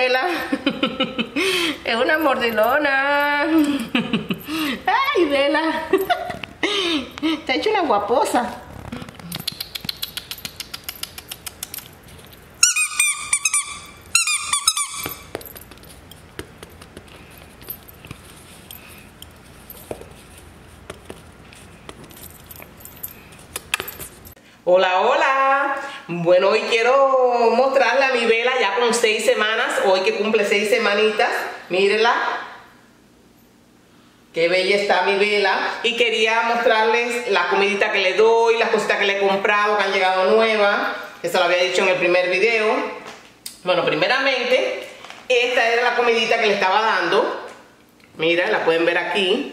Vela. Es una mordilona. Ay, Vela. Te ha hecho una guaposa. Hola, hola. Bueno, hoy quiero mostrarle a mi Vela ya con 6 semanas. Hoy que cumple 6 semanitas. Mírenla. Qué bella está mi Vela. Y quería mostrarles la comidita que le doy, las cositas que le he comprado, que han llegado nuevas. Eso lo había dicho en el primer video. Bueno, primeramente, esta era la comidita que le estaba dando. Mira, la pueden ver aquí.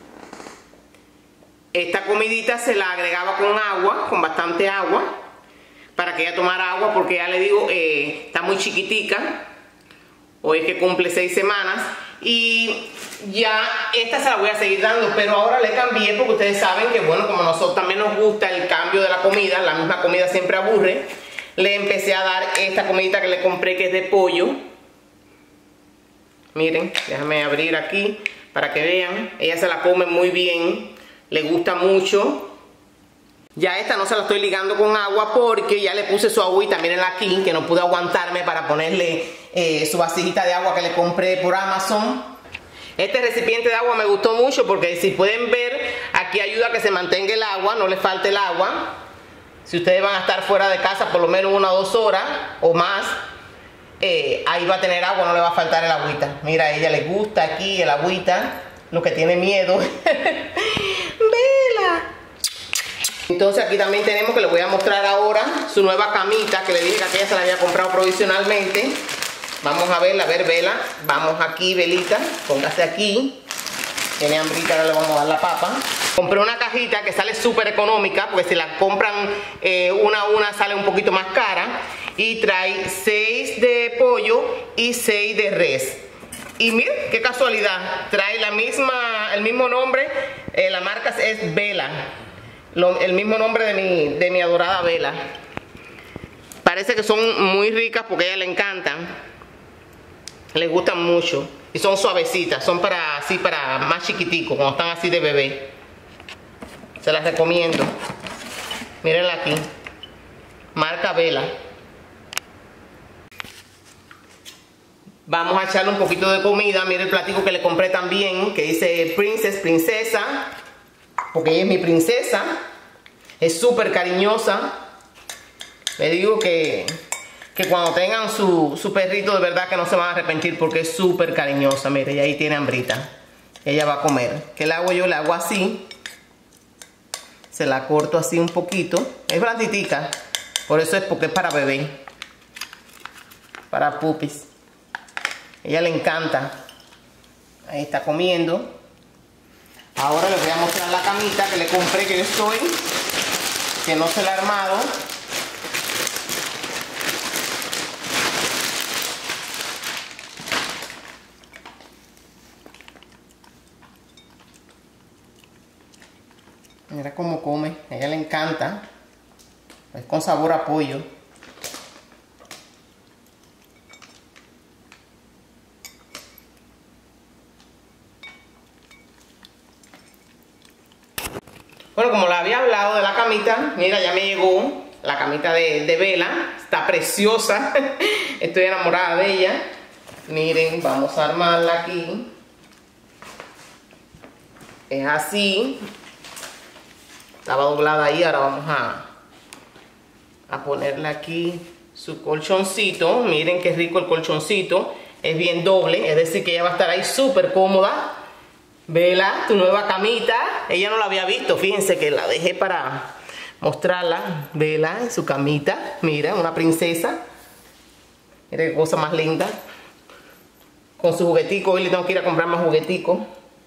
Esta comidita se la agregaba con agua, con bastante agua, para que ella tomara agua, porque ya le digo, está muy chiquitica. Hoy es que cumple 6 semanas. Y ya esta se la voy a seguir dando, pero ahora le cambié porque ustedes saben que, bueno, como a nosotros también nos gusta el cambio de la comida, la misma comida siempre aburre. Le empecé a dar esta comidita que le compré, que es de pollo. Miren, déjame abrir aquí para que vean. Ella se la come muy bien. Le gusta mucho. Ya esta no se la estoy ligando con agua porque ya le puse su agüita, mírenla aquí, que no pude aguantarme para ponerle su vasijita de agua que le compré por Amazon. Este recipiente de agua me gustó mucho porque si pueden ver, aquí ayuda a que se mantenga el agua, no le falte el agua. Si ustedes van a estar fuera de casa por lo menos 1 o 2 horas o más, ahí va a tener agua, no le va a faltar el agüita. Mira, a ella le gusta aquí el agüita, lo que tiene miedo. Vela. Entonces aquí también tenemos, que les voy a mostrar ahora, su nueva camita, que le dije que aquella se la había comprado provisionalmente. Vamos a verla, a ver, Vela. Vamos aquí, Velita, póngase aquí. Tiene hambrita, ahora le vamos a dar la papa. Compré una cajita que sale súper económica, porque si la compran una a una sale un poquito más cara. Y trae 6 de pollo y 6 de res. Y miren, qué casualidad, trae el mismo nombre, la marca es Vela, el mismo nombre de mi adorada Vela. Parece que son muy ricas porque a ella le encantan, les gustan mucho y son suavecitas, son para más chiquiticos, cuando están así de bebé. Se las recomiendo. Mírenla aquí, marca Vela. Vamos a echarle un poquito de comida. Mire el platico que le compré también, que dice princesa, porque ella es mi princesa. Es súper cariñosa. Le digo que cuando tengan su perrito, de verdad que no se van a arrepentir, porque es súper cariñosa. Mire, y ahí tiene hambrita. Ella va a comer. ¿Qué le hago yo? Le hago así. Se la corto así un poquito. Es blanditica. Por eso es, porque es para bebé. Para pupis. Ella le encanta. Ahí está comiendo. Ahora les voy a mostrar la camita que le compré, que no se la he armado. Mira cómo come. A ella le encanta. Es con sabor a pollo. Bueno, como le había hablado de la camita, mira, ya me llegó la camita de Vela. Está preciosa. Estoy enamorada de ella. Miren, vamos a armarla aquí. Es así. Estaba doblada ahí, ahora vamos a ponerle aquí su colchoncito. Miren qué rico el colchoncito. Es bien doble, es decir que ella va a estar ahí súper cómoda. Vela, tu nueva camita. Ella no la había visto, fíjense que la dejé para mostrarla. Vela en su camita. Mira, una princesa. Mira qué cosa más linda. Con su juguetico. Hoy le tengo que ir a comprar más juguetico.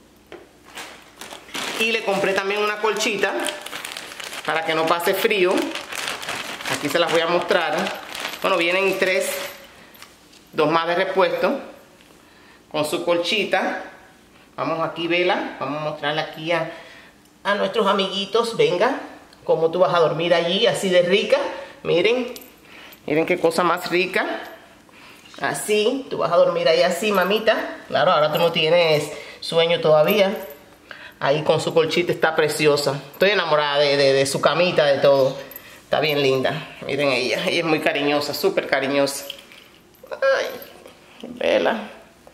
Y le compré también una colchita para que no pase frío. Aquí se las voy a mostrar. Bueno, vienen 2 más de repuesto con su colchita. Vamos aquí, Vela, vamos a mostrarle aquí a nuestros amiguitos. Venga, cómo tú vas a dormir allí así de rica. Miren, miren qué cosa más rica. Así, tú vas a dormir ahí así, mamita. Claro, ahora tú no tienes sueño todavía. Ahí con su colchita está preciosa. Estoy enamorada de su camita, de todo. Está bien linda. Miren ella es muy cariñosa, súper cariñosa. Ay, Bella.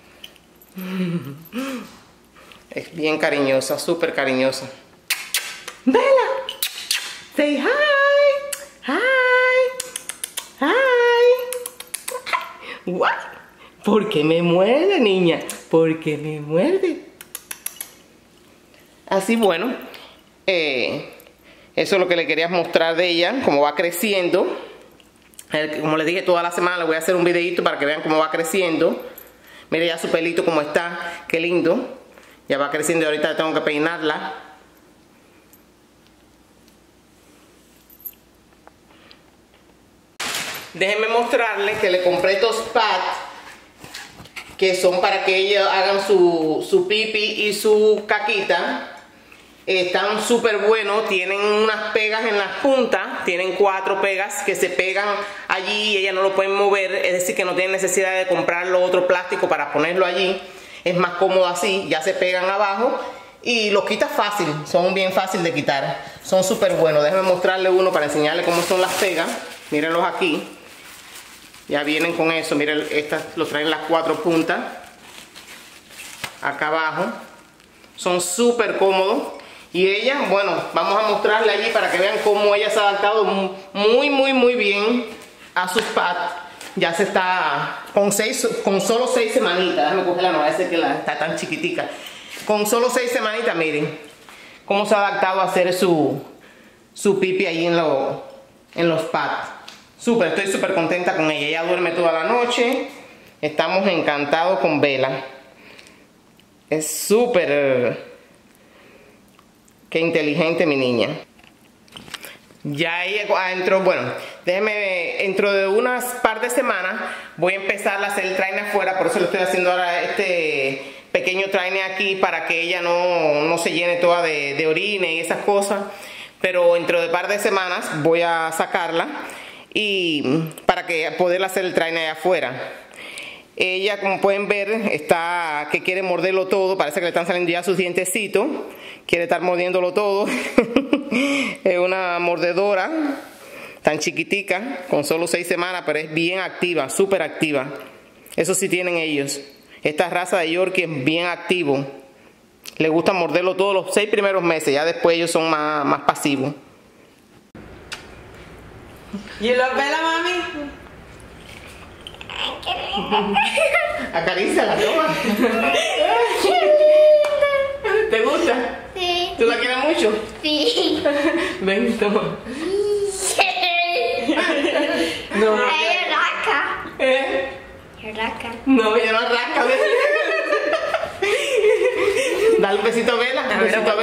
Es bien cariñosa, súper cariñosa. Bella, say hi. Hi. What? ¿Por qué me muerde, niña? ¿Por qué me muerde? Así, bueno, eso es lo que le quería mostrar de ella, cómo va creciendo. Como les dije, toda la semana le voy a hacer un videito para que vean cómo va creciendo. Mire ya su pelito cómo está, qué lindo. Ya va creciendo y ahorita tengo que peinarla. Déjenme mostrarles que le compré estos pads que son para que ellos hagan su pipi y su caquita. Están súper buenos, tienen unas pegas en las puntas, tienen 4 pegas que se pegan allí y ellas no lo pueden mover, es decir que no tienen necesidad de comprar otro plástico para ponerlo allí, es más cómodo así, ya se pegan abajo y los quitas fácil, son bien fácil de quitar, son súper buenos. Déjenme mostrarle uno para enseñarle cómo son las pegas, mírenlos aquí, ya vienen con eso, miren, estas los traen las 4 puntas, acá abajo, son súper cómodos. Y ella, bueno, vamos a mostrarle allí para que vean cómo ella se ha adaptado muy bien a sus pads. Ya se está con solo 6 semanitas. Déjame cogerla, no parece que está tan chiquitica. Con solo 6 semanitas, miren cómo se ha adaptado a hacer su pipi ahí en los pads. Estoy súper contenta con ella. Ella duerme toda la noche. Estamos encantados con Bella. Es súper... Qué inteligente mi niña. Ya ella entró, bueno, déjeme, dentro de unas par de semanas voy a empezar a hacer el trainer afuera, por eso le estoy haciendo ahora este pequeño trainer aquí para que ella no se llene toda de orina y esas cosas. Pero dentro de par de semanas voy a sacarla y para que poder hacer el trainer allá afuera. Ella, como pueden ver, está que quiere morderlo todo. Parece que le están saliendo ya sus dientecitos. Quiere estar mordiéndolo todo. Es una mordedora tan chiquitica, con solo 6 semanas, pero es bien activa, súper activa. Eso sí tienen ellos. Esta raza de Yorkie es bien activo. Le gusta morderlo todos los 6 primeros meses. Ya después ellos son más pasivos. ¿You love Bella, mami? Acaríciala, toma. ¿Te gusta? Sí. ¿Tú la quieres mucho? Sí. Ven, toma. No. Ella rasca. ¿Eh? Rasca. No, ella no rasca. Dale un besito a Bella. Un besito a